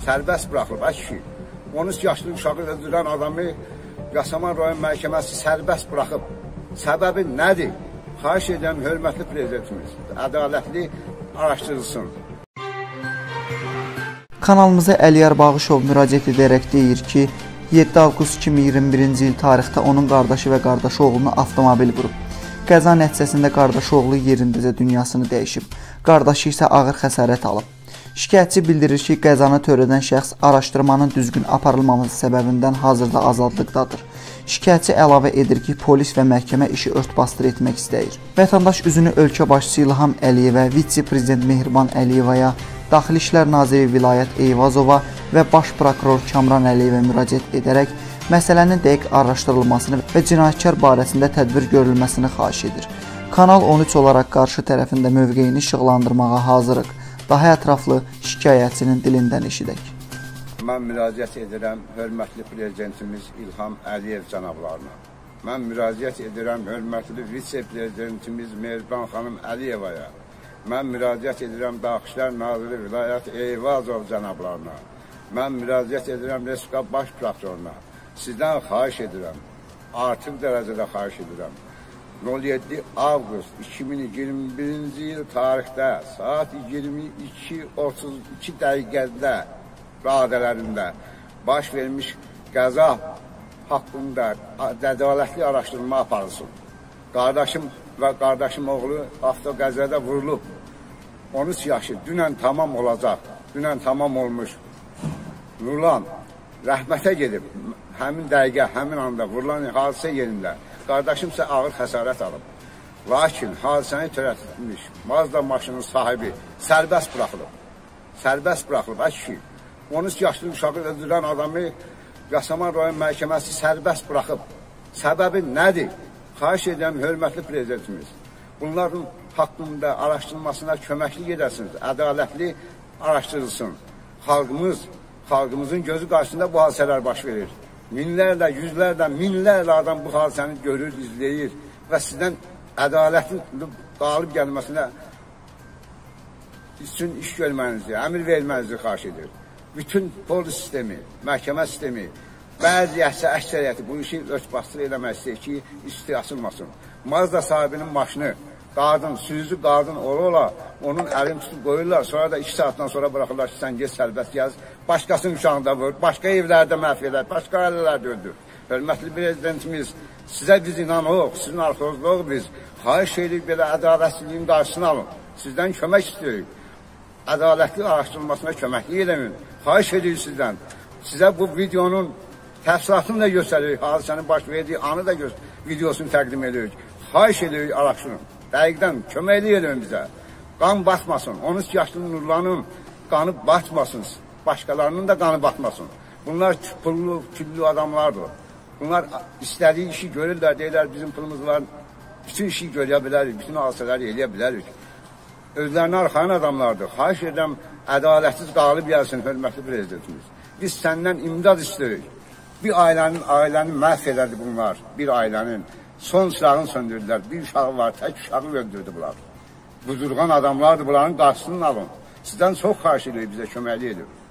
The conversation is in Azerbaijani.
sərbəst buraxılıb. Ay kişi, 13 yaşlı uşağı öldürən adamı Yasamal rayon məhkəməsi sərbəst buraxıb. Səbəbi nədir? Xahiş edirəm, hörmətli prezidentimiz, ədalətli araşdırılsın. Kanalımıza Əliyar Bağışov müraciət edərək deyir ki, 7 avqust 2021-ci il tarixdə onun qardaşı və qardaşı oğlunu avtomobil vurub. Qəza nəticəsində qardaşı oğlu yerindəcə dünyasını dəyişib. Qardaşı isə ağır xəsarət alıb. Şikayətçi bildirir ki, qəzanı törədən şəxs araşdırmanın düzgün aparılmaması səbəbindən hazırda azadlıqdadır. Şikayətçi əlavə edir ki, polis və məhkəmə işi ört-bastır etmək istəyir. Vətəndaş üzünü ölkə başçısı İlham Əliyevə, vitse-prezident Mehriban Əliyevaya, Daxili İşlər Naziri Vilayət Eyvazova və Baş Prokuror Kamran Əliyevə müraciət edərək məsələnin dəqiq araşdırılmasını və cinayətkar barəsində tədbir görülməsini xahiş edir. Kanal 13 olaraq qarşı tərəfində mövqeyini işıqlandırmağa hazırıq. Daha ətraflı şikayətçinin dilindən eşidək. Mən müraciət edirəm hörmətli prezidentimiz İlham Əliyev cənablarına. Mən müraciət edirəm hörmətli vitse-prezidentimiz Mehriban xanım Əliyevaya. Mən müraciət edirəm Daxili İşlər Naziri Vilayət Eyvazov cənablarına. Mən müraciət edirəm Respublika Baş Prokuroruna. Sizdən xahiş edirəm, artıq dərəcədə xahiş edirəm. 07 avqust 2021-ci il tarixdə saat 22:32 dəqiqədə radələrində baş vermiş qəza haqqında ədalətli araşdırma aparılsın. Qardaşım və qardaşım oğlu avtoqəzada vurulub. 13 yaşı dünən tamam olacaq. Dünən tamam olmuş. Vurulan rəhmətə gedib. Həmin dəqiqə, həmin anda vurulan hadisə yerində. Qardaşım isə ağır xəsarət alıb. Lakin hadisəni törətmiş Mazda maşının sahibi sərbəst buraxılıb. Sərbəst buraxılıb. Ay kişi, 13 yaşlı uşağı öldürən adamı Yasamal rayon məhkəməsi sərbəst buraxıb. Səbəbi nədir? Xahiş edirəm, hörmətli prezidentimiz, bunların haqqında araşdırılmasına köməklik edəsiniz, ədalətli araşdırılsın. Xalqımızın gözü qarşısında bu hadisələr baş verir. Minlərlə, yüzlərlə, minlərlə adam bu hadisəni görür, izləyir və sizdən ədalətin qalib gəlməsinə üçün iş görmənizi, əmir vermənizi xahiş edir. Bütün polis sistemi, məhkəmə sistemi, bəzi əksəriyyəti bu işi ört-bastır eləmək istəyir ki, isti açılmasın. Mazda sahibinin maşını, qadın, sürücü qadın ola, onun əlini tutub qoyurlar, sonra da 2 saatdan sonra bıraxırlar ki, sən get sərbəst yaz, başqasının uşağında vur, başqa evlərdə məhv edər, başqa ailələrdə öldür. Hörmətli prezidentimiz, sizə biz inanıq, sizin arxozluq biz, xahiş edirik belə ədalətsizliyin qarşısını alın, sizdən kömək istirik, ədalətli araşdırılmasına köməklik edəmin, xahiş edirik sizdən, sizə bu videonun təfsilatını da göstəririk, hadisənin baş verdiyi anı da videosunu təqdim edirik. Xahiş edirik araşdırın. Dəqiqdən köməklik edin bizə. Qan batmasın. 13 yaşlı Nurlanın qanı batmasın. Başqalarının da qanı batmasın. Bunlar pullu, küllü adamlardır. Bunlar istədiyi işi görürlər, deyirlər bizim pulumuz var. Bütün işi görə bilərik, bütün hadisələri eləyə bilərik. Özlərini arxayan adamlardır. Xahiş edirəm, ədalətsiz qalib gəlsin, hörmətli prezidentimiz. Biz səndən imdad istirik. Bir ailənin məhv edərdi bunlar, bir ailənin. Son silahını söndürdülər, bir uşağı var, tək uşağı öldürdü bunlar. Buzurğan adamlardır, bunların qarşısını alın. Sizdən çox xahiş edirik, bizə köməklik edirik.